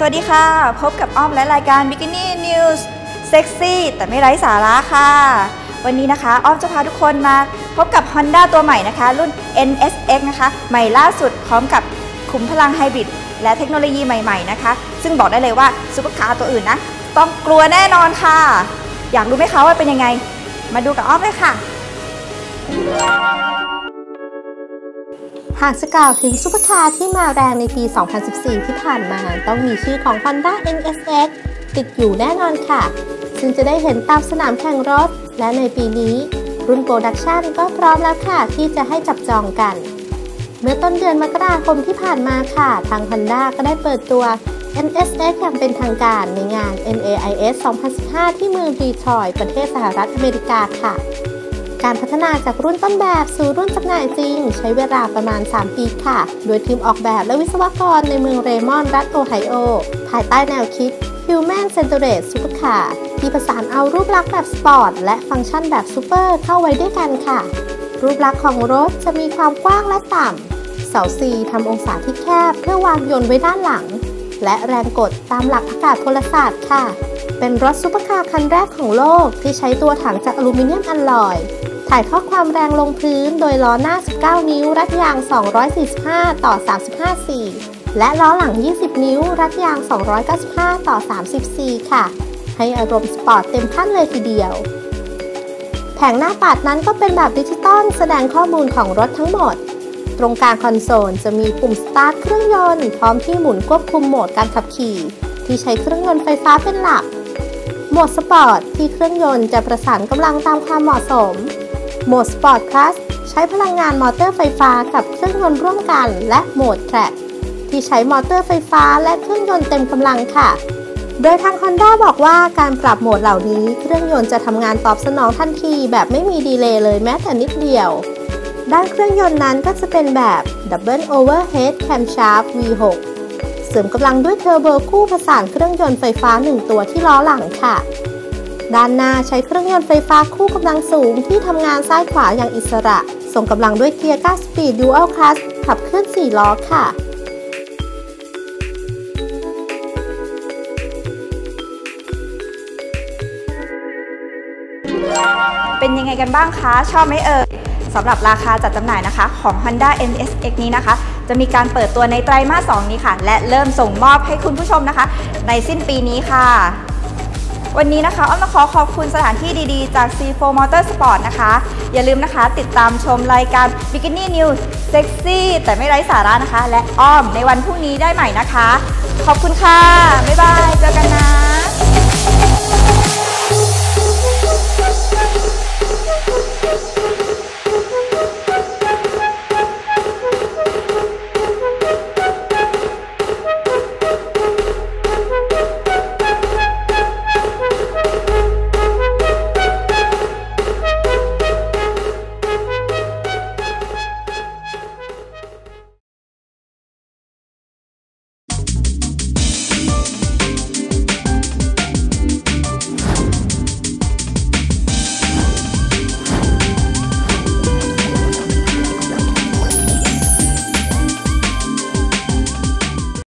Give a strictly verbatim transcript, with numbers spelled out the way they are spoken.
วัสดีค่ะพบกับอ้อมและรายการ Bikini News เซ็กซี่แต่ไม่ไร้สาระค่ะวันนี้นะคะอ้อมจะพาทุกคนมาพบกับ Honda ตัวใหม่นะคะรุ่น เอ็น เอส เอ็กซ์ นะคะใหม่ล่าสุดพร้อมกับขุมพลังไฮบริดและเทคโนโลยีใหม่ๆนะคะซึ่งบอกได้เลยว่าซุปเปอร์คาร์ตัวอื่นนะต้องกลัวแน่นอนค่ะอยากรู้ไหมคะว่าเป็นยังไงมาดูกับอ้อมเลยค่ะหากจะกล่าวถึงซุปเปอร์คาร์ที่มาแรงในปี สองพันสิบสี่ ที่ผ่านมาต้องมีชื่อของ Honda เอ็น เอส เอ็กซ์ ติดอยู่แน่นอนค่ะซึ่งจะได้เห็นตามสนามแข่งรถและในปีนี้รุ่นโปรดักชันก็พร้อมแล้วค่ะที่จะให้จับจองกันเมื่อต้นเดือนมกราคมที่ผ่านมาค่ะทาง Honda ก็ได้เปิดตัว เอ็น เอส เอ็กซ์ อย่างเป็นทางการในงาน เอ็น เอ ไอ เอส สองพันสิบห้า ที่เมืองดีทรอยต์ประเทศสหรัฐอเมริกาค่ะการพัฒนาจากรุ่นต้นแบบสู่รุ่นจำหน่ายจริงใช้เวลาประมาณสามปีค่ะโดยทีมออกแบบและวิศวกรในเมืองเรมอนด์รัฐโอไฮโอภายใต้แนวคิด Human Centered Supercar ที่ผสานเอารูปลักษณ์แบบสปอร์ตและฟังก์ชันแบบซูเปอร์เข้าไว้ด้วยกันค่ะรูปลักษณ์ของรถจะมีความกว้างและต่ำเสา C ทำองศาที่แคบเพื่อวางยนต์ไว้ด้านหลังและแรงกดตามหลักอากาศพลศาสตร์ค่ะเป็นรถซุปเปอร์คาร์คันแรกของโลกที่ใช้ตัวถังจากอลูมิเนียมอลลอยถ่ายทอดความแรงลงพื้นโดยล้อหน้าสิบเก้านิ้วรัดยางสองร้อยสี่สิบห้าต่อสามสิบห้าสี่ และล้อหลังยี่สิบนิ้วรัดยางสองร้อยเก้าสิบห้าต่อสามสิบสี่ค่ะให้อารมณ์สปอร์ตเต็มขั้นเลยทีเดียวแผงหน้าปัดนั้นก็เป็นแบบดิจิตอลแสดงข้อมูลของรถทั้งหมดตรงกลางคอนโซลจะมีปุ่มสตาร์ทเครื่องยนต์พร้อมที่หมุนควบคุมโหมดการขับขี่ที่ใช้เครื่องยนต์ไฟฟ้าเป็นหลักโหมดสปอร์ตที่เครื่องยนต์จะประสานกำลังตามความเหมาะสมโหมดสปอร์ตพลัสใช้พลังงานมอเตอร์ไฟฟ้ากับเครื่องยนต์ร่วมกันและโหมดแทร็กที่ใช้มอเตอร์ไฟฟ้าและเครื่องยนต์เต็มกำลังค่ะโดยทาง Honda บอกว่าการปรับโหมดเหล่านี้เครื่องยนต์จะทำงานตอบสนองทันทีแบบไม่มีดีเลย์เลยแม้แต่นิดเดียวด้านเครื่องยนต์นั้นก็จะเป็นแบบ Double Overhead Camshaft วี หก เสริมกำลังด้วยเทอร์โบคู่ผสานเครื่องยนต์ไฟฟ้าหนึ่งตัวที่ล้อหลังค่ะด้านหน้าใช้เครื่องยนต์ไฟฟ้าคู่กำลังสูงที่ทำงานซ้ายขวาอย่างอิสระส่งกำลังด้วยเกียร์เก้าสปีด Dual Clutch ขับเคลื่อนสี่ล้อค่ะเป็นยังไงกันบ้างคะชอบไหมเอ่ยสำหรับราคาจัดจำหน่ายนะคะของ Honda เอ็น เอส เอ็กซ์ นี้นะคะจะมีการเปิดตัวในไตรมาสสองนี้ค่ะและเริ่มส่งมอบให้คุณผู้ชมนะคะในสิ้นปีนี้ค่ะวันนี้นะคะอ้อมขอขอบคุณสถานที่ดีๆจาก ซี โฟร์ Motorsport นะคะอย่าลืมนะคะติดตามชมรายการ Bikini News เซ็กซี่แต่ไม่ไร้สาระนะคะและอ้อมในวันพรุ่งนี้ได้ใหม่นะคะขอบคุณค่ะบ๊ายบายเจอกันนะ